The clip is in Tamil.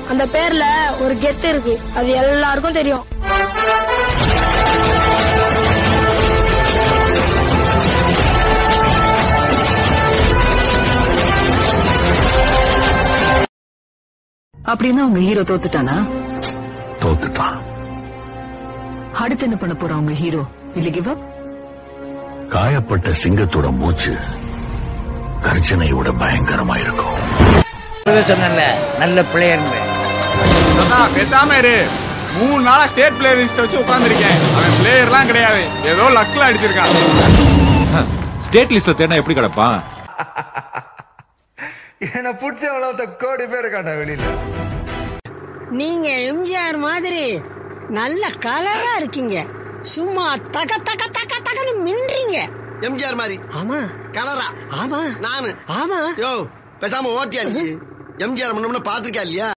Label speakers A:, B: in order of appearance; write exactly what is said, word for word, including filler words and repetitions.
A: அந்த பேர்ல ஒரு கெத்து இருக்கு, அது எல்லாருக்கும் தெரியும்.
B: அப்படின்னா உங்க ஹீரோ தோத்துட்டானா?
C: தோத்துட்டான்.
B: அடுத்து என்ன பண்ண போறான் உங்க ஹீரோ? இல்ல கிவ் அப்?
C: காயப்பட்ட சிங்கத்தோட மூச்சு கர்ஜனை விட பயங்கரமா இருக்கும்.
D: சொன்னல நல்ல பிளேயர்
E: பேசாம இரு. மூணு நாளா ஸ்டேட் பிளேயர் லிஸ்ட் வச்சு உட்கார்ந்துருக்கேன். அவன் பிளேயர்லாம் கிடையாது, ஏதோ லக்ல அடிச்சிருக்கான்.
F: ஸ்டேட் லிஸ்ட்ல தேனா எப்படி கிடப்பான்?
G: என்ன புடிச்சவளவுத்த கோடி பேர் இருக்காண்டா வெளியில.
H: நீங்க எம்ஜிஆர் மாதிரி நல்ல கலரா இருக்கீங்க, சும்மா தக தக தக தகன்னு மின்றீங்க.
I: எம்ஜிஆர் மாதிரி?
H: ஆமா.
I: கலரா?
H: ஆமா.
I: நானு?
H: ஆமா.
I: யோ பேசாம ஓட்டியா நீ? எம்ஜிஆர் முன்ன பாத்துருக்கா இல்லையா?